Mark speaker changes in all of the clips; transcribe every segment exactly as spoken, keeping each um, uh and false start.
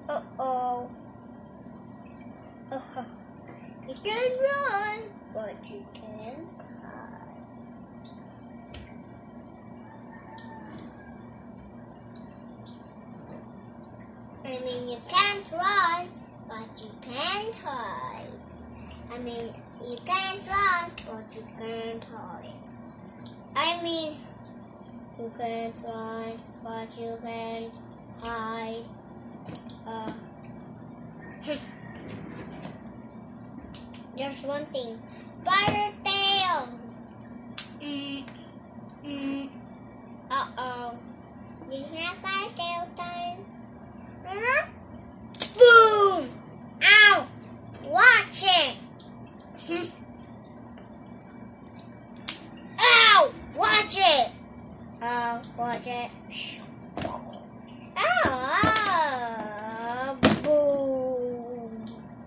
Speaker 1: Uh-oh. Uh-huh. You can run, but you can't hide. I mean, you can't run, but you can't hide. I mean, you can't run, but you can't hide. I mean, you can't run, but you can't hide. Uh, There's one thing. Spider tail. Mm, mm. Uh-oh. You have spider tail time? Huh? Boom! Ow! Watch it! Ow! Watch it! Oh, watch it. Ow! Oh, boom!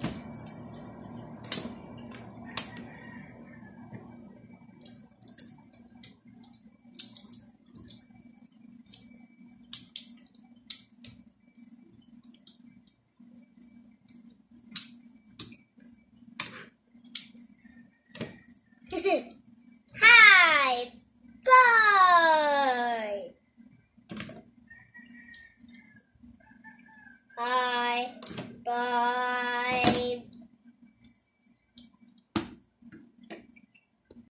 Speaker 1: Hi! Bye! Bye! Bye!